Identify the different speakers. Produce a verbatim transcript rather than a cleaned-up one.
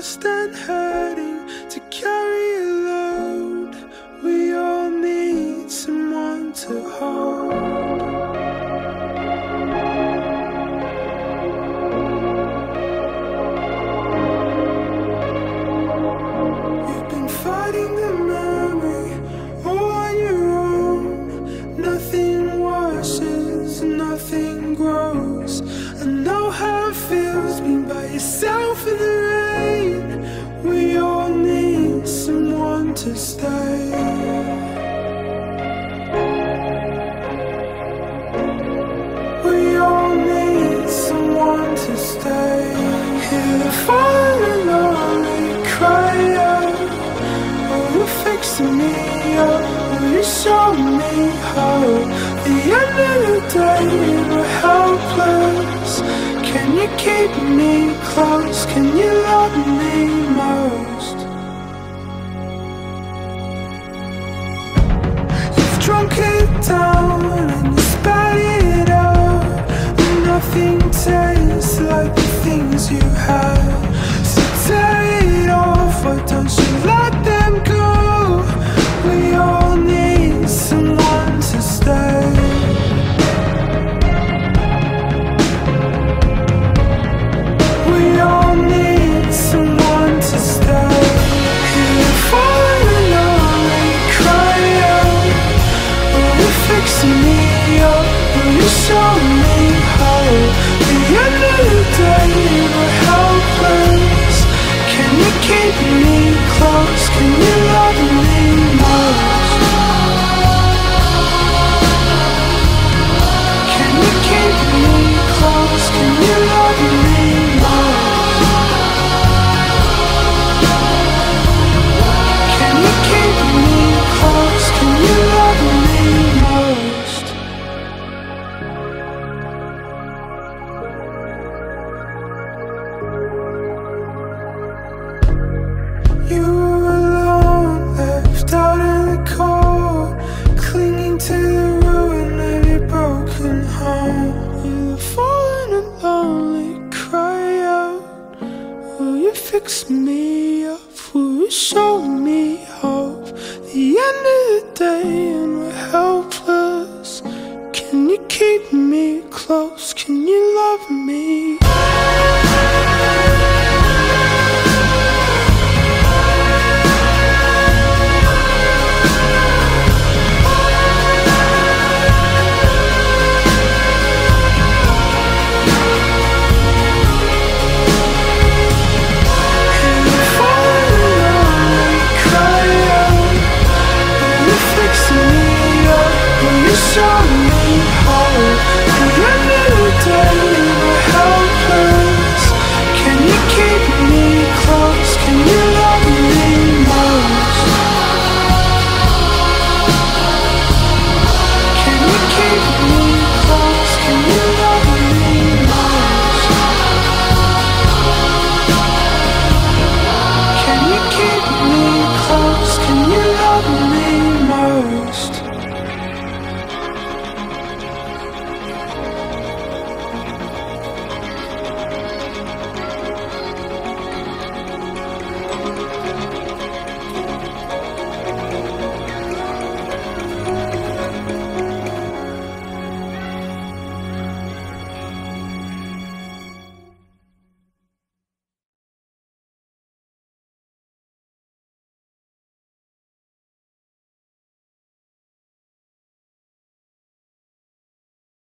Speaker 1: lost and hurting to carry a load. We all need someone to hold. You've been fighting the memory all on your own. Nothing washes, nothing grows. I know how it feels being by yourself in the rain. We all need someone to stay. We all need someone to stay. Hear the falling lonely cry out. Oh, you're fixing me up. Oh, you show me hope. The end of the day, we're helpless. Can you keep me close? Can you love me most? You've drunk it down and you spat it out. Nothing tastes like the things you had. So tear it off, why don't you let them go? We all need someone to stay. We all need someone to stay. Hear the falling lonely cry out. Oh, you're fixing me up. Oh, you show me hope. The end of the day, we're helpless. Can you keep me close? Can you love me most? Can you keep me close? Can you love me most? Can you keep me close? Can you love me most? You were alone, left out in the cold, clinging to the ruin of your broken home. You're falling and lonely, cry out. Will you fix me up? Will you show me hope? The end of the day and we're helpless. Can you keep me close? Can you love me? Show